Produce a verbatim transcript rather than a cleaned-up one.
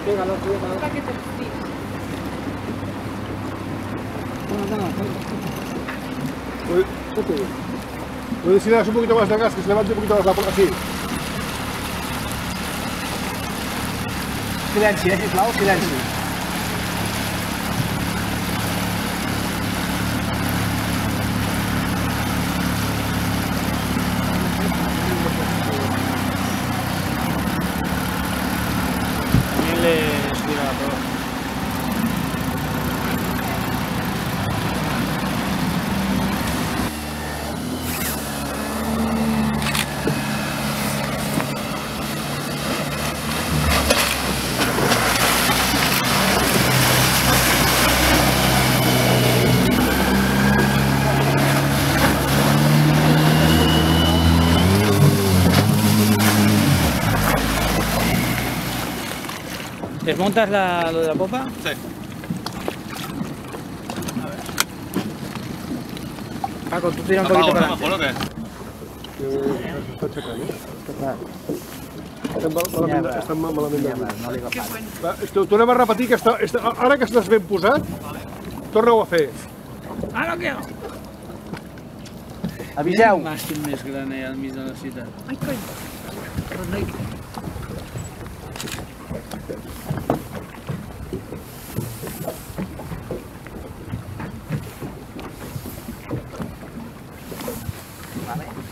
Pégalo, pégalo. Para que te estires. No, no, Puedes, puedes ir a dar un poquito más de gas, que se levante un poquito más la puerta así. silenci, eh, sisplau, silenci. También le subirá la prueba. ¿Desmontas la, lo de la popa? Sí. Paco, tú tira un poquito para adelante. ¿Mejor o qué? Està aixecant, eh? Estem malament, estem malament de No li agafat. Va, esto, tornem a repetir que està, està, ara que estàs ben posat, torna-ho a fer. Ara què? Aviseu. Un màstil més gran allà al mig de la ciutat. Ai, coi. Renoi. Vale.